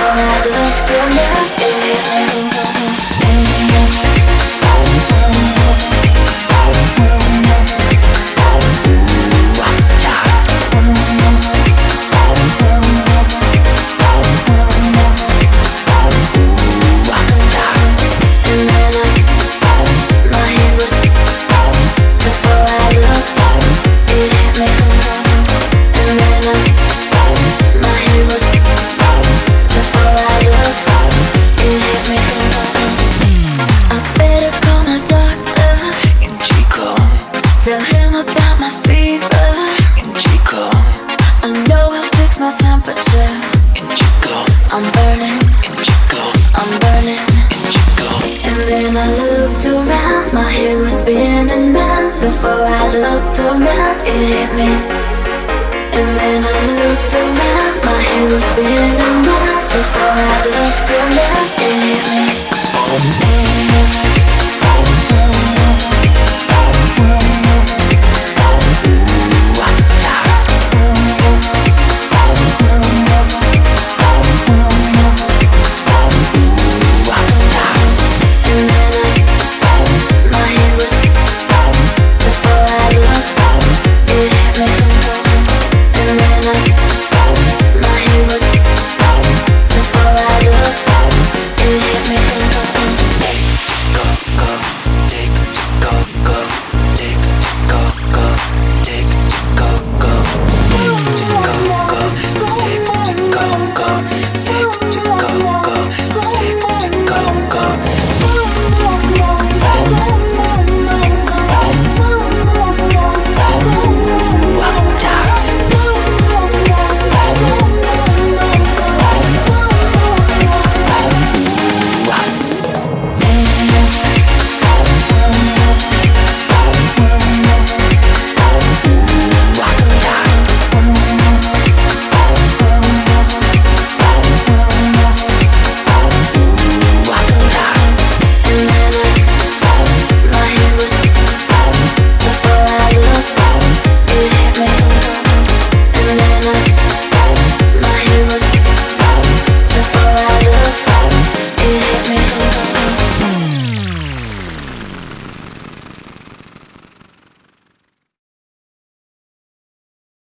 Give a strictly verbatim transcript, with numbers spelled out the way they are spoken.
before I looked around, it hit me. Tell him about my fever in Chico. I know he'll fix my temperature in Chico. I'm burning in Chico. I'm burning in Chico. And then I looked around, my head was spinning round. Before I looked around, it hit me. And then I looked around, my head was spinning round.